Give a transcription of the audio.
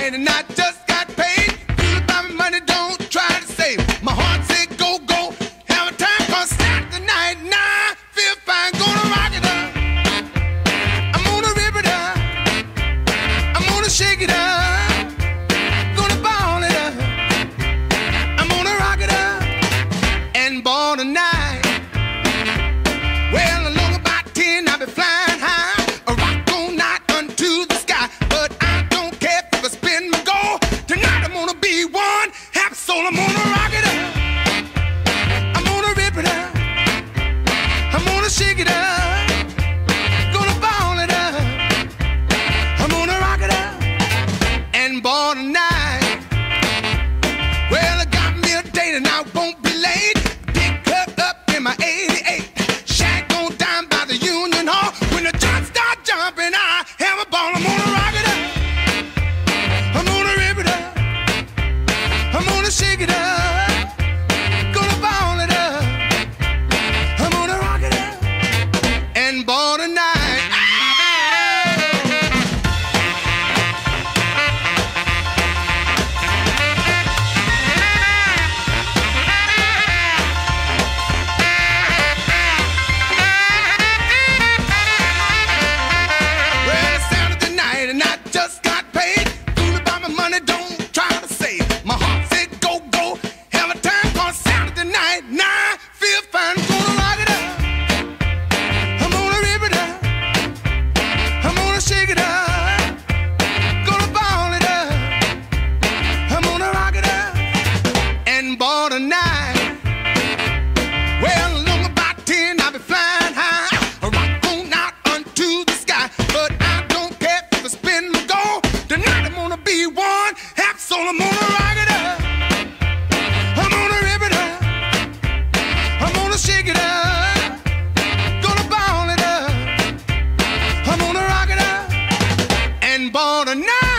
night and I just got paid. Feel about my money, don't try to save. My heart said go, go. Have a time, gonna start the night. Nah, feel fine, gonna rock it up. I'm gonna rip it up. I'm gonna shake it up. Gonna ball it up. I'm gonna rock it up and ball tonight. Well, along about 10, I'll be flying high. A rock all night unto the sky. But I don't care if I spin my gold. Tonight I'm gonna be one happy soul. I'm gonna rock it up. I'm gonna rip it up. I'm gonna shake it up. Gonna ball it up. I'm gonna rock it up and ball tonight. Well, I got me a date and I won't be late. Big cut up in my 88. Shack on down by the Union Hall. When the jump start jumping, I have a ball. I'm gonna rock it up. I'm gonna rip it up. I'm gonna shake it up. Gonna ball it up. I'm gonna rock it up and ball tonight. Well, it's Saturday night and I just got paid. Fool about my money, don't try to save. My heart said go, go. Have a time on Saturday night. Nah, feel fine, gonna rock it up. I'm gonna rip it up. I'm gonna shake it up. Gonna ball it up. I'm gonna rock it up and ball tonight. Well, along about 10, I'll be flying high. A rock on out unto the sky. But I don't care if I spin my gold. Tonight I'm gonna be one happy soul. I'm gonna rock it up. I'm gonna rip it up. I'm gonna shake it up. Gonna ball it up. I'm gonna rock it up and ball tonight.